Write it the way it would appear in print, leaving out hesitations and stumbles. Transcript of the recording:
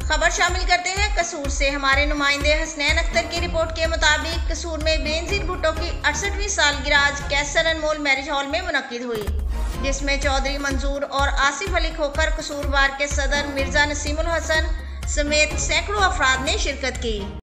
खबर शामिल करते हैं कसूर से। हमारे नुमाइंदे हसनैन अख्तर की रिपोर्ट के मुताबिक कसूर में बेनजीर भुट्टो की 68वीं सालगिरह आज कैसर अनमोल मैरिज हॉल में मुनक्किद हुई, जिसमें चौधरी मंजूर और आसिफ अली खोखर कसूर बार के सदर मिर्जा नसीमुल हसन समेत सैकड़ों अफराद ने शिरकत की।